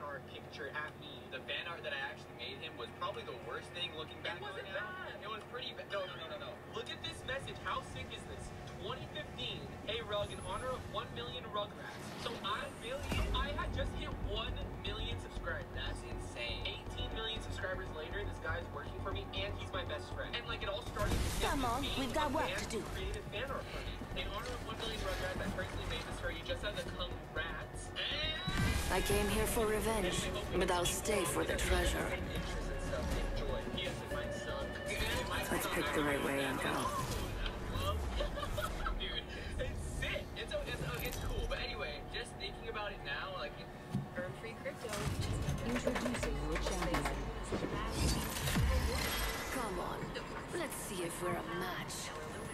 art picture at me. The fan art that I actually made him was probably the worst thing looking back on now. It was pretty bad. No. Look at this message. How sick is this? 2015. Hey Rug, in honor of 1 million Rugrats. So I had just hit 1 million subscribers. That's insane. 18 million subscribers later, this guy's working for me and he's my best friend. And like it all started with Come on, we've got work to do. Created fan art for me. In honor of 1 million Rugrats, I personally made this for you just as a congrats. I came here for revenge, but I'll stay for the treasure. Let's pick the right way and go. Dude, it's sick. It's cool. But anyway, just thinking about it now, like, earn free crypto. Introducing your champion. Come on, let's see if we're a match.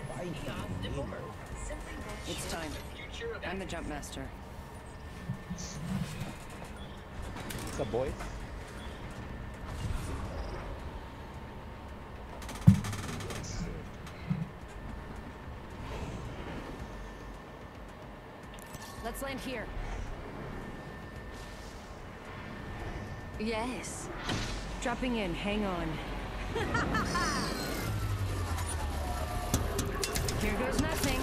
It's time. I'm the jump master. What's up, boys? Let's land here. Yes. Dropping in, hang on. Here goes nothing.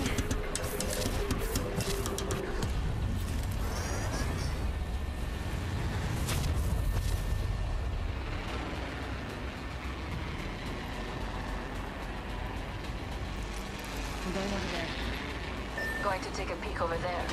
I'm going over there. Going to take a peek over there.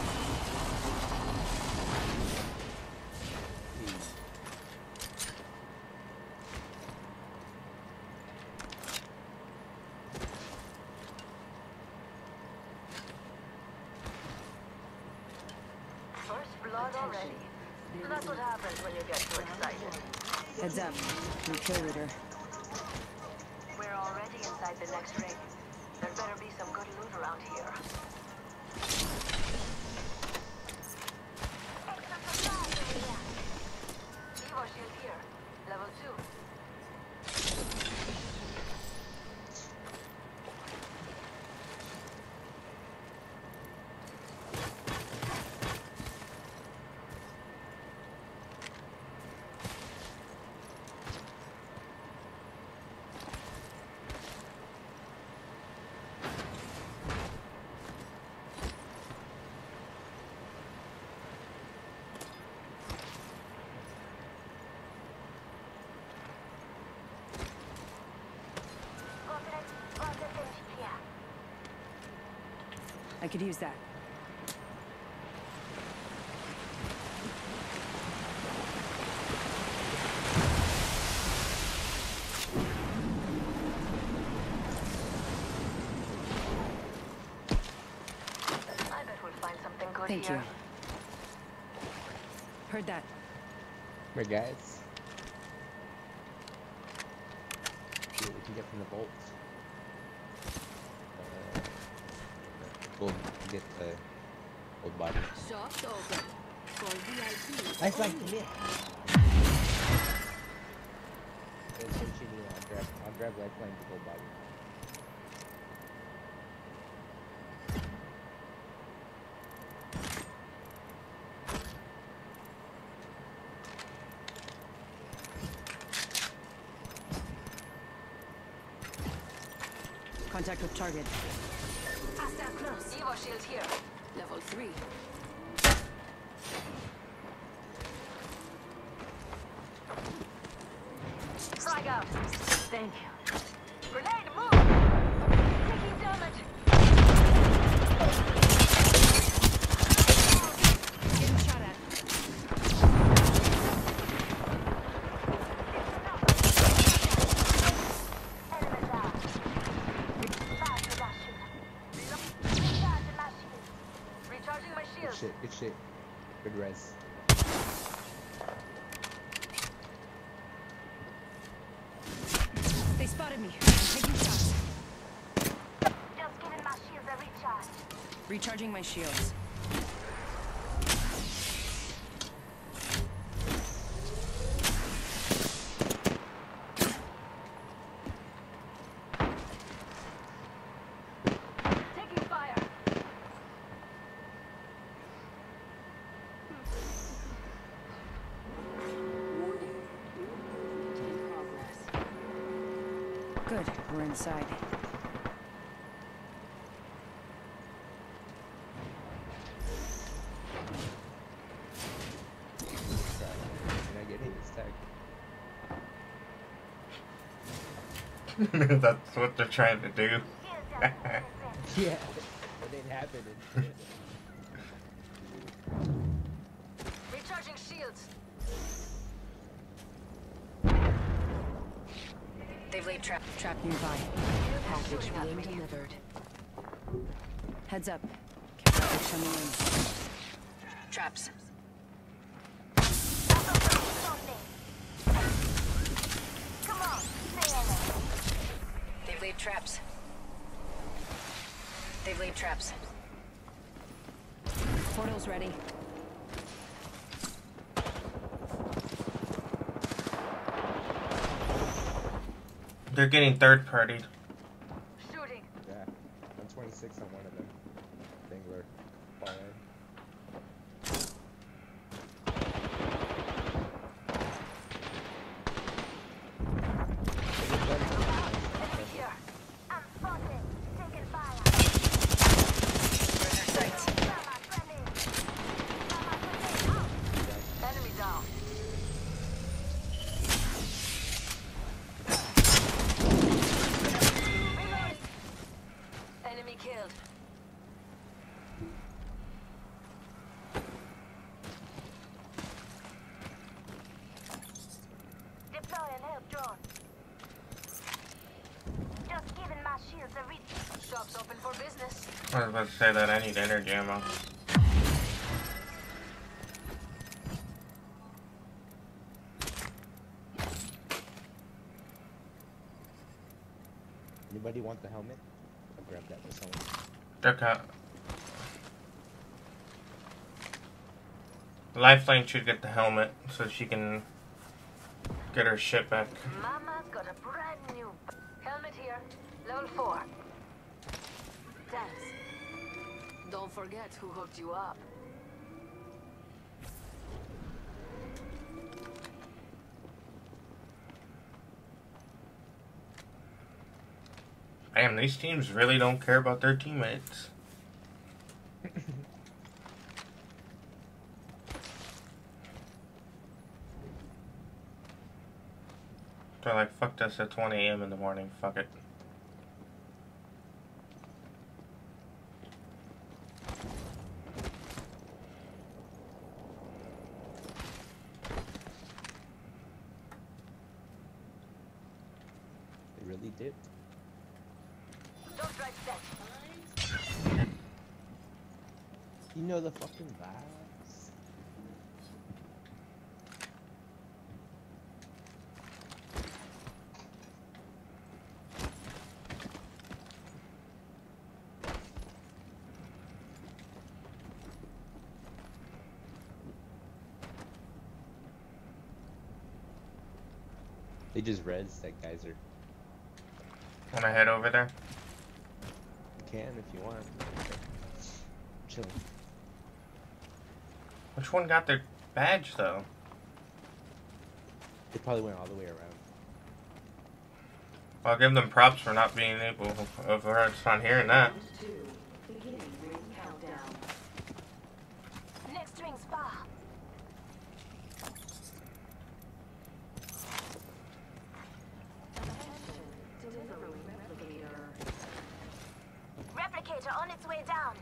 First blood already. That's what happens when you get too excited. Heads up. New kill leader. We're already inside the next ring. There better be some good loot around here. Evo shield here. Level 2. I could use that. I bet we'll find something good Thank here. you. Heard that. Right, guys. See what we can get from the bolts. We'll get the old body. Shops open. For VIP. Nice one, come here. I'll grab lifeline to gold body. Contact with target. Hostile close. Evo shield here. Level 3. Frag out. Thank you. Grenade, move! Taking damage. Getting shot at. Enemy down. Fast reduction. Recharge my shield. Recharging my Good shield. shit, good shit. Good res. They spotted me. I'm taking shots. Just giving my shields a recharge. Recharging my shields. Taking fire. Good, we're inside. Can I get it? It's tagged. That's what they're trying to do. Yeah, it didn't happen. Recharging shields. They've laid trap nearby. Package being delivered. Heads up. Package coming in. Traps. Come on, stay in it. They've laid traps. They've laid traps. Portal's ready. They're getting third-partied. Shooting. Yeah, 126 on one of them. I think we're falling. Enemy here. I'm spotted. Taking fire. Where's their sights? Enemy down. Reload. Enemy killed. Deploy and help drone. Just giving my shields a reach. Shop's open for business. I was about to say that I need energy ammo. Anybody want the helmet? I'll grab that for someone. Okay. Lifeline should get the helmet so she can get her shit back. Mama's got a brand new helmet here. Level 4. Thanks. Don't forget who hooked you up. Damn, these teams really don't care about their teammates. They're like, fuck this at 20 a.m. in the morning, fuck it. They really did. Don't drive that. You know the fucking vibes. They just res that geyser. Wanna head over there? You can if you want. Chill. Which one got their badge though? They probably went all the way around. I'll give them props for not being able of not hearing that. Next ring spa. Replicator on its way down.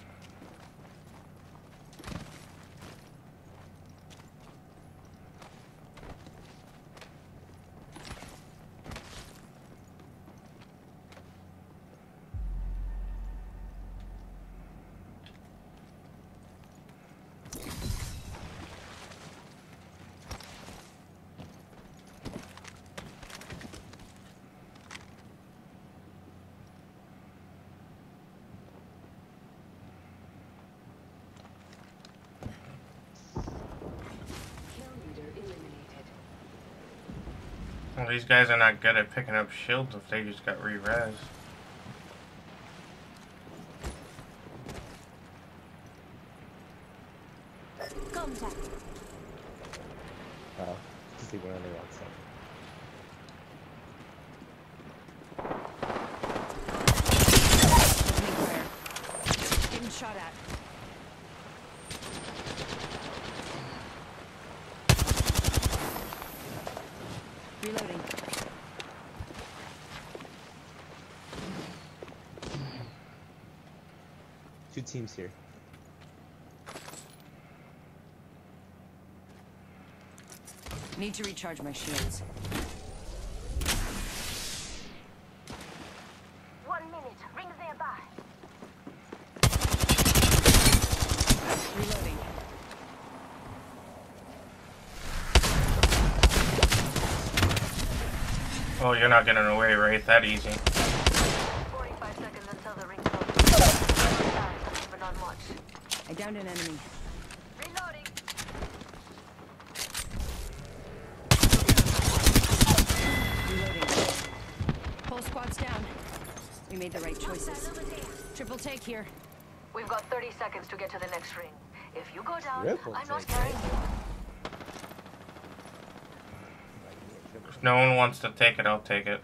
Well, these guys are not good at picking up shields if they just got re-res. Contact. Oh, because they went on the wrong side. Reloading. Two teams here. Need to recharge my shields. 1 minute. Rings nearby. Reloading. Oh, you're not getting away right that easy. 45 seconds until the ring closes. But not much. I downed an enemy. Reloading. Reloading. Whole squad's down. We made the right choices. Triple take here. We've got 30 seconds to get to the next ring. If you go down, Triple I'm not take. carrying you. If no one wants to take it, I'll take it.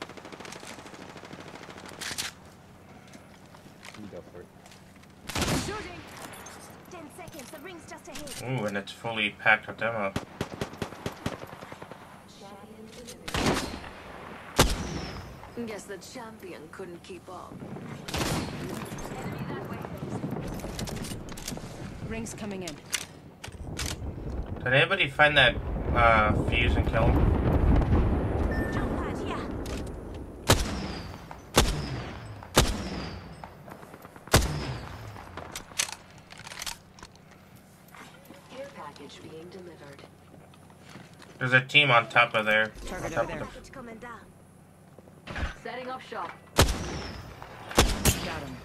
You go for it. Shooting. 10 seconds. The ring's just ahead. Ooh, and it's fully packed with ammo. Guess the champion couldn't keep up. Enemy that way. Rings coming in. Did anybody find that fuse and kill him? Jump pad here. Care package being delivered. There's a team on top of there. Target On top over there. of Package coming down. Setting up shop. Got him.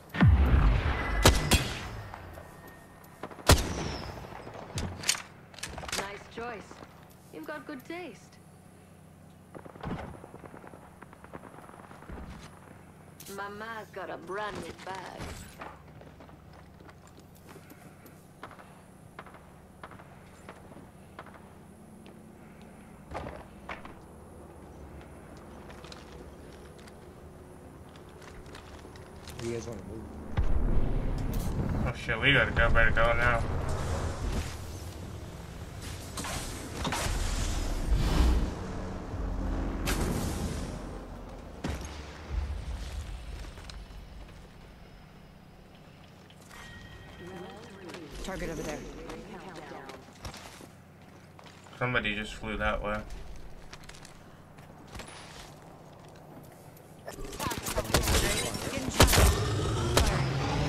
Nice choice. You've got good taste. Mama's got a brand new bag. You guys want to move? Oh shit, we gotta go. Better go now. Target over there. Somebody just flew that way. Getting shot. Firing.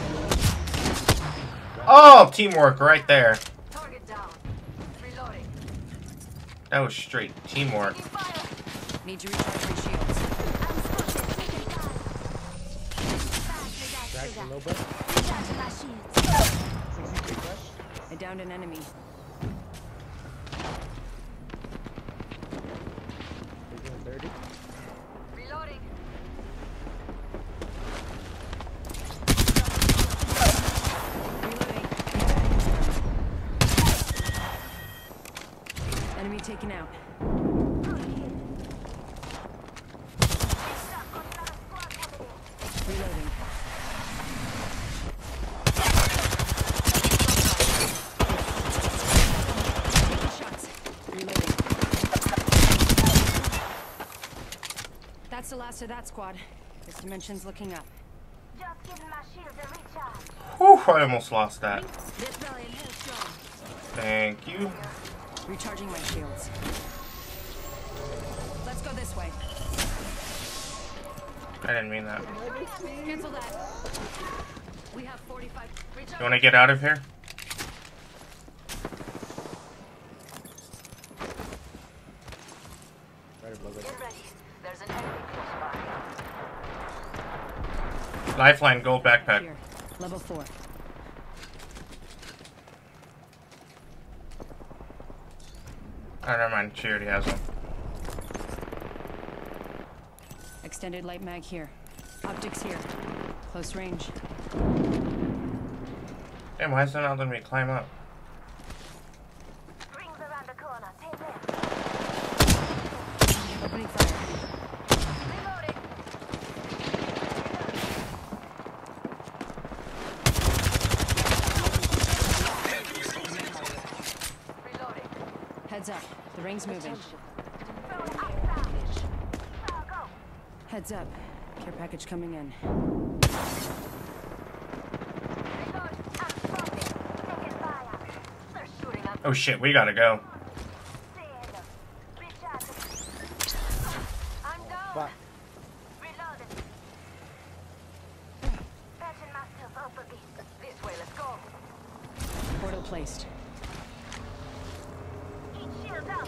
Oh, teamwork right there. Target down. Reloading. That was straight teamwork. Taking fire. Need to recharge my shields. I'm spotted. Taking fire. Crack a little bit. Recharging my shields. 63 flash. I downed an enemy. We're doing 30. Reloading. Reloading. Enemy taken out. Reloading. Taking shots. Reloading. That's the last of that squad. This dimension's looking up. Just giving my shields a recharge. Whew, I almost lost that. This rally and health strong. Thank you. Recharging my shields. Let's go this way. I didn't mean that. Cancel that. We have 45. Recharge. You want to get out of here? Right above it. Get ready. There's an enemy close by. Lifeline, gold backpack. Here. Level 4. Oh, never mind. She already has one. Extended light mag here. Optics here. Close range. Damn, why is it not letting me climb up? Rings around the corner. 10 left. Opening fire. Reloading. Reloading. Heads up. The ring's moving. Throwing Heads up. Care package coming in. Oh shit, we gotta go. Fuck. This way, let's go. Portal placed. Shield up.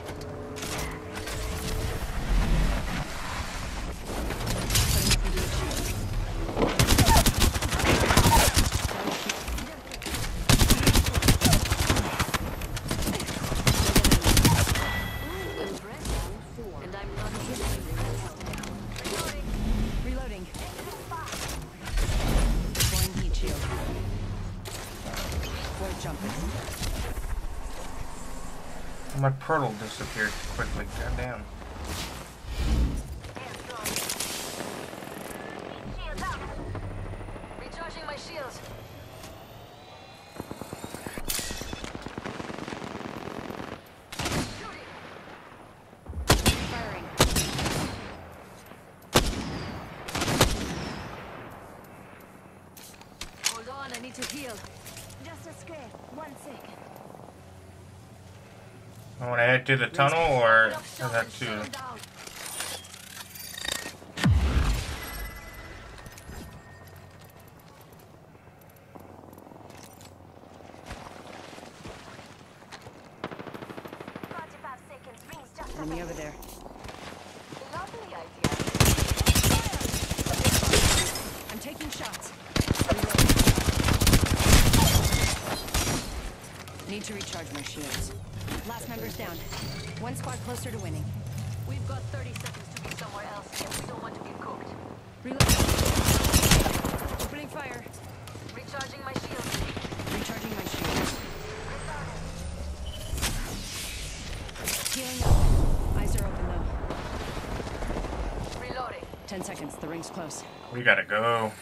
And I'm not kidding. Reloading. Deploying heat shield. Void jumping. My portal disappeared quickly. Goddamn. Shield up. Recharging my shields. Firing. Hold on, I need to heal. Just a scrape. 1 second. I want to head to the tunnel or is that too? Down. Enemy over there. Lovely idea. I'm taking shots. Need to recharge my shields. Last member's down. One squad closer to winning. We've got 30 seconds to be somewhere else if we don't want to get cooked. Reload. Opening fire. Recharging my shields. Recharging my shields. Healing up. Eyes are open though. Reloading. 10 seconds. The ring's close. We gotta go.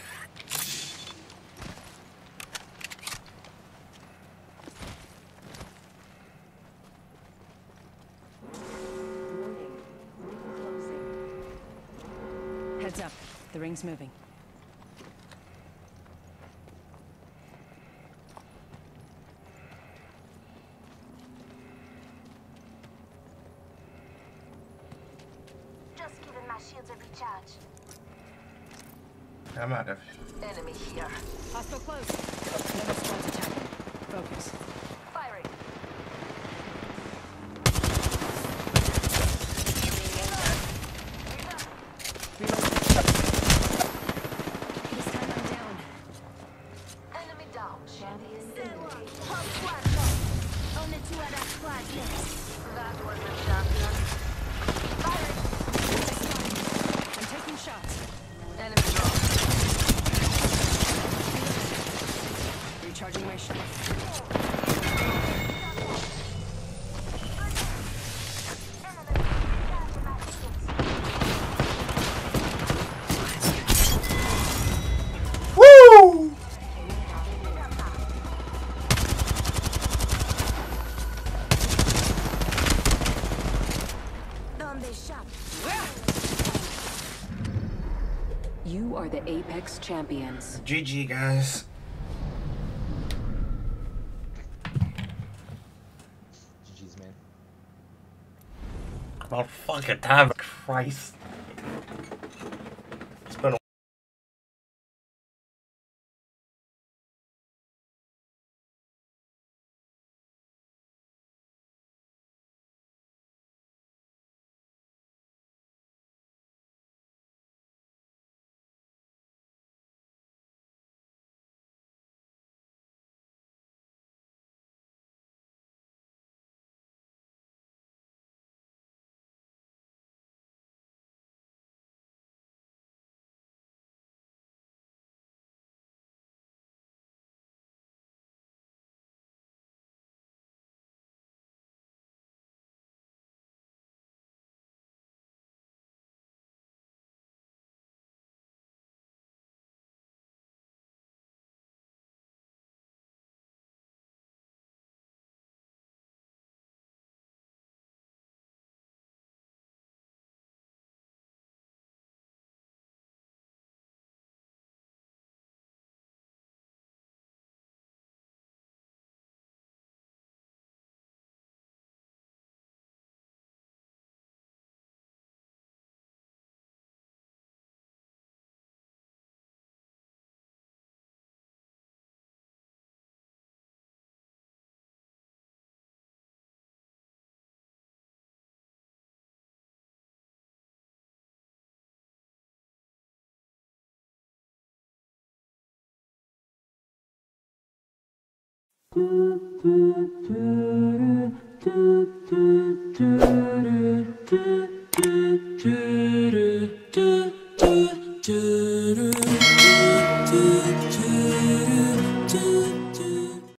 Heads up. The ring's moving. Just giving my shields a recharge. I'm out of. Enemy here. Hostile close. Another squad's attacking. Focus. Firing. This time I'm down. Enemy down. Whole squad low. Only 2 other squads left. That was the champion. Firing. I'm taking shots. Enemy drop. Recharging my shield. Woo! Donde shot. You are the Apex champions. GG, guys. GG's, man. About fucking time. Christ. It's been a do